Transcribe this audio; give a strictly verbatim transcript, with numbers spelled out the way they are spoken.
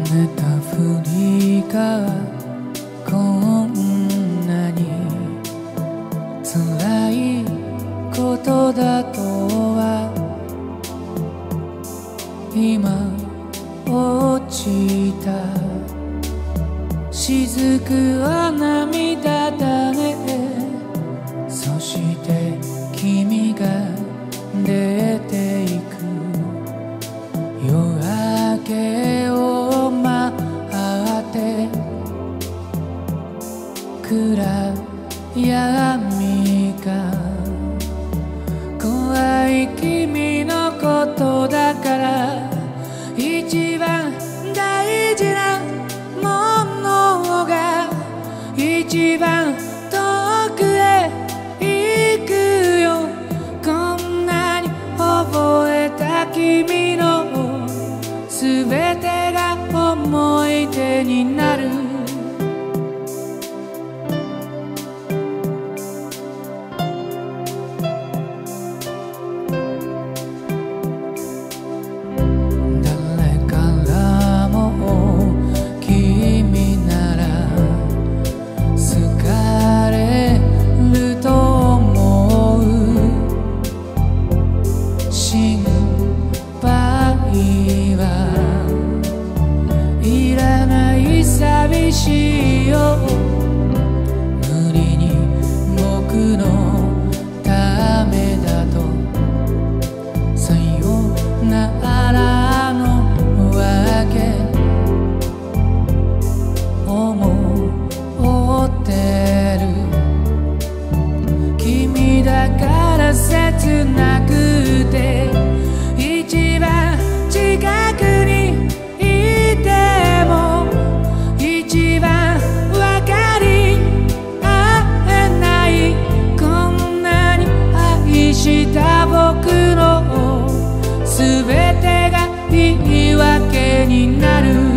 寝たふりがこんなに辛いことだとは今落ちた雫は涙だね。そして君が出ていく夜明けを待って暗闇が怖い君のことだから一番大事なものが一番遠くへ行くよ。こんなに覚えた君のすべてが思い出になる。寂しいよ無理に僕のためだとさよならのわけ思ってる君だから切なくて一番近くにいても一番分かり合えない。こんなに愛した僕のすべてが言い訳になる。